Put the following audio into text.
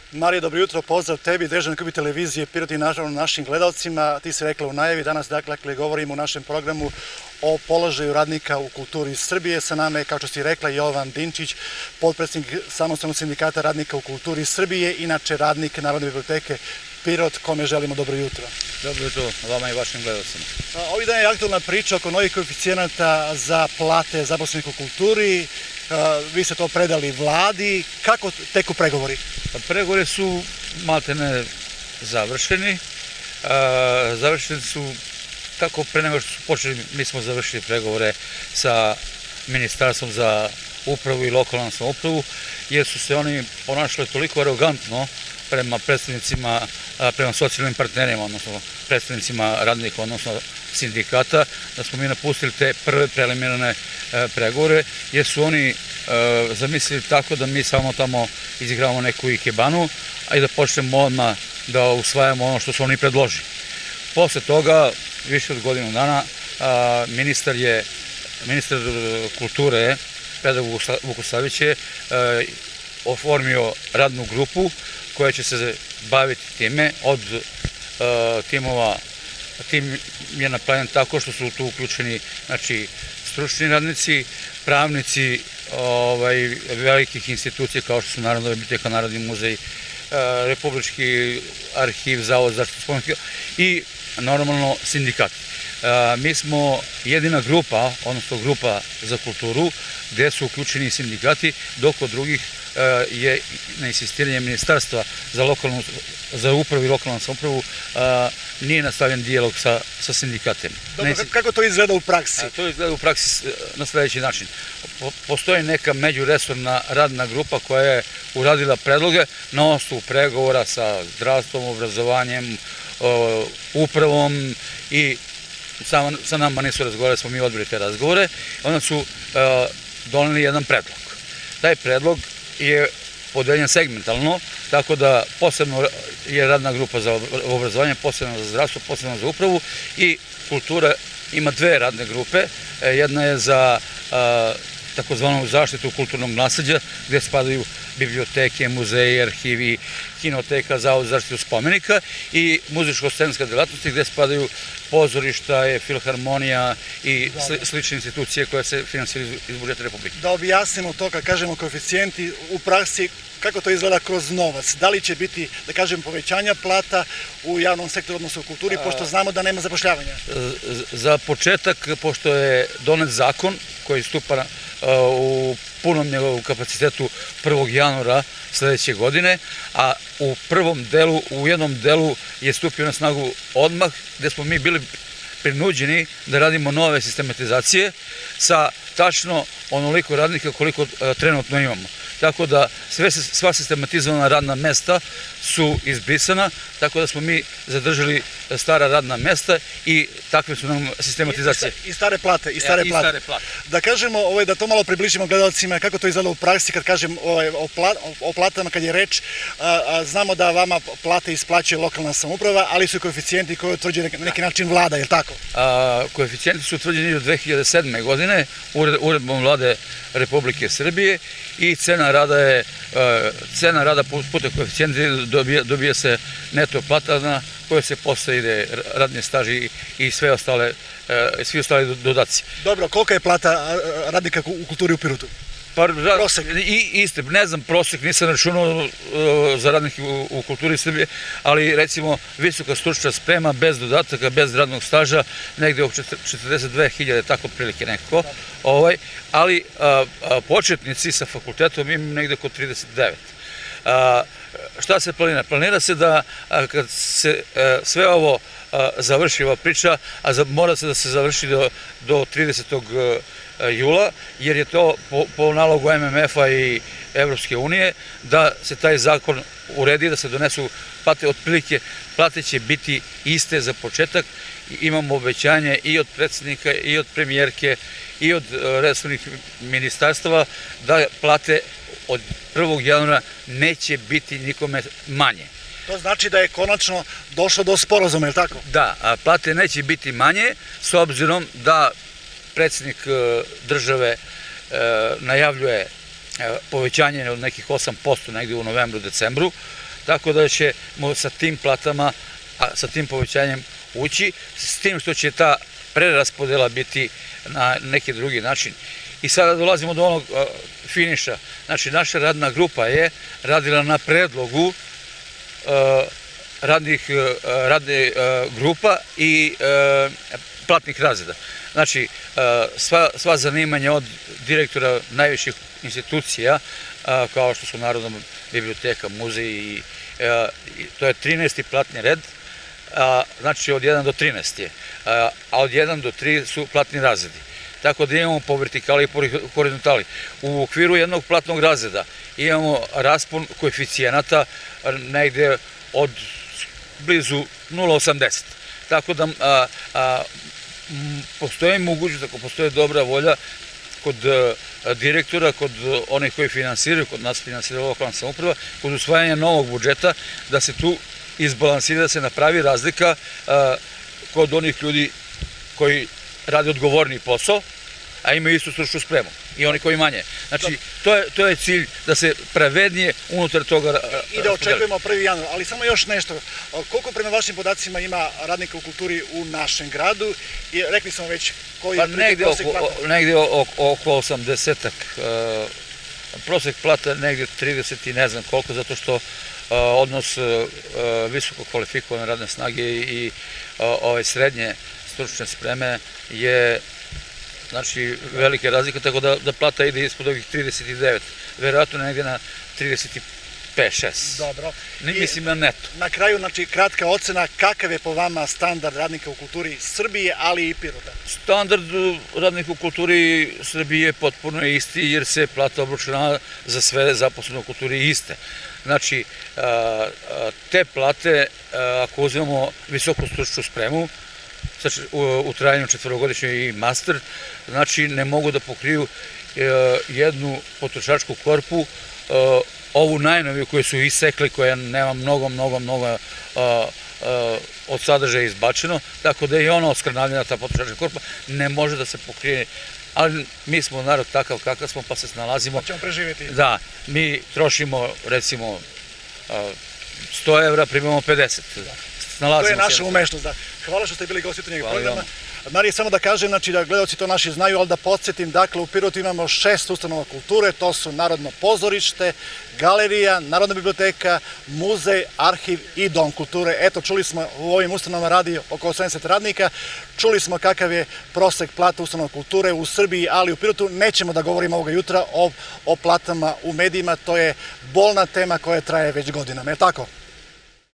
Marija, dobro jutro, pozdrav tebi, Dežan Kubi televizije, Pirot i naravno našim gledalcima. Ti si rekla u najavi, danas dakle govorimo u našem programu o položaju radnika u kulturi Srbije. Sa nama je, kao što si rekla, Jovan Dinčić, potpredsjednik Samostalnog sindikata radnika u kulturi Srbije, inače radnik Narodne biblioteke Pirot, kome želimo dobro jutro. Dobro jutro vama i vašim gledalcima. Ovih dana je aktualna priča oko novih koeficijenata za plate zaposlenih u kulturi. Vi ste to predali vladi. Kako teku pregovori? Pregovori su maltene završeni. Završeni su tako pre nego što su počeli, mi smo završili pregovore sa Ministarstvom za upravu i lokalnu samoupravu, jer su se oni ponašali toliko arogantno prema predstavnicima, prema socijalnim partnerima, odnosno predstavnicima radnika, odnosno sindikata, da smo mi napustili te prve preliminarne pregovore, jer su oni zamislili tako da mi samo tamo izigravamo neku ikebanu, a i da počnemo odmah da usvajamo ono što su oni predložili. Posle toga, više od godinu dana, ministar kulture, pedagog Vukosavić je oformio radnu grupu koja će se baviti time. Od timova, tim je napravljen tako što su tu uključeni stručni radnici, pravnici velikih institucija kao što su Narodna biblioteka, Narodni muzej, Republički arhiv, Zavod za zaštitu spomenika i normalno sindikati. Mi smo jedina grupa, odnosno grupa za kulturu, gde su uključeni sindikati, dok od drugih je na insistiranje Ministarstva za upravu i lokalnu samoupravu nije nastavljen dijalog sa sindikatima. Dobro, kako to izgleda u praksi? To izgleda u praksi na sljedeći način. Postoji neka međuresorna radna grupa koja je uradila predloge na osnovu pregovora sa zdravstvom, obrazovanjem, upravom i sa nama nisu razgovarali, smo mi odbili te razgovore. Onda su doneli jedan predlog. Taj predlog je podeljen segmentalno, tako da posebno je radna grupa za obrazovanje, posebno za zdravstvo, posebno za upravu i kultura ima dve radne grupe. Jedna je za takozvanu zaštitu kulturnog nasleđa, gde spadaju biblioteke, muzeji, arhivi, kinoteka, Zavod za zaštitu spomenika i muzičko-scenska delatnosti, gde spadaju pozorišta, filharmonija i slične institucije koje se finansiraju iz budžeta Republike. Da objasnimo to kad kažemo koeficijenti u praksi, kako to izgleda kroz novac? Da li će biti, da kažem, povećanja plata u javnom sektoru, odnosno u kulturi, pošto znamo da nema zapošljavanja? Za početak, pošto je donet zakon koji stupa u punom njegovom kapacitetu 1. januara sledeće godine, a u jednom delu je stupio na snagu odmah, gde smo mi bili prinuđeni da radimo nove sistematizacije sa tačno onoliko radnika koliko trenutno imamo. Tako da sva sistematizovana radna mesta su izbrisana, tako da smo mi zadržali stara radna mesta i takve su nam sistematizacije. I stare plate. Da kažemo, da to malo približimo gledalcima, kako to izgleda u praksi kad kažem o platama, kad je reč, znamo da vama plate isplaćuje lokalna samouprava, ali su koeficijenti koje utvrđuje na neki način vlada, je li tako? Koeficijenti su utvrđeni od 2007. godine uredbom Vlade Republike Srbije i cena rada puta koeficijenti dobija se neto plata na koje se posle ide radni staž i svi ostali dodaci. Dobro, kolika je plata radnika u kulturi u Pirotu? Prosek? Ne znam prosek, nisam računao za radnike u kulturi Srbije, ali recimo visoka stručna sprema, bez dodataka, bez radnog staža, negde oko 42.000, tako otprilike nekako, ali početnici sa fakultetom imaju negde oko 39. Šta se planira? Planira se da kad se sve ovo završi, ova priča, a mora se da se završi do 30. jula, jer je to po nalogu MMF-a i Evropske unije, da se taj zakon uredi, da se donesu plate, otprilike plate će biti iste za početak. Imamo obećanje i od predsjednika, i od premijerke, i od resornih ministarstava da plate od 1. januara neće biti nikome manje. To znači da je konačno došlo do sporazuma, je li tako? Da, plate neće biti manje, s obzirom da predsjednik države najavljuje povećanje od nekih 8% negdje u novembru, decembru, tako da ćemo sa tim platama, sa tim povećanjem ući, s tim što će ta preraspodela biti na neki drugi način. I sada dolazimo do onog finiša. Znači, naša radna grupa je radila na predlogu radne grupa i platnih razreda. Znači, sva zanimanja od direktora najviših institucija, kao što su Narodna biblioteka, muzej, i to je 13. platni red, znači od 1 do 13 je, a od 1 do 3 su platni razredi. Tako da imamo po vertikali i po horizontali. U okviru jednog platnog razreda imamo raspon koeficijenata negde od blizu 0,80. Tako da postoji mogućnost, ako postoje dobra volja kod direktora, kod onih koji finansiraju, kod nas finansira lokalna samouprava, kod usvajanja novog budžeta, da se tu izbalansira, da se napravi razlika kod onih ljudi koji rade odgovorni posao, a imaju istu stručnu spremu, i oni koji manje. Znači, to je cilj, da se pravednije unutar toga... I da očekujemo 1. januar, ali samo još nešto. Koliko prema vašim podacima ima radnika u kulturi u našem gradu? I rekli smo već koji je prosek plata? Negde oko 80-ak. Prosek plata negde 30 i ne znam koliko, zato što odnos visoko kvalifikovane radne snage i ove srednje stručne spreme je, znači, velike razlike, tako da plata ide ispod ovih 39, verovatno negdje na 35-6. Dobro. Mislim na neto. Na kraju, znači, kratka ocena, kakav je po vama standard radnika u kulturi Srbije, ali i Pirota? Standard radnika u kulturi Srbije je potpuno isti, jer se plata obračunava za sve zaposlene u kulturi iste. Znači, te plate, ako uzmemo visoku stručnu spremu, u trajanju 4-godišnjoj i master, znači ne mogu da pokriju jednu potrošačku korpu, ovu najnoviju koju su isekli, koja nema mnogo od sadržaja izbačeno, tako da je ona oskrnavljena, ta potrošačka korpa, ne može da se pokrije, ali mi smo narod takav kakav smo, pa se snalazimo. Pa ćemo preživjeti. Da, mi trošimo, recimo, 100 evra, primamo 50. To je naša umešnost, da. Hvala što ste bili gosti u njeg programa. Marije, samo da kažem, znači da gledalci to naši znaju, ali da podsjetim, dakle u Pirotu imamo 6 ustanova kulture, to su Narodno pozorište, galerija, Narodna biblioteka, muzej, arhiv i dom kulture. Eto, čuli smo, u ovim ustanovama radi oko 80 radnika, čuli smo kakav je prosek plata ustanova kulture u Srbiji, ali u Pirotu nećemo da govorimo ovoga jutra o platama u medijima, to je bolna tema koja traje već godinama, je li tako?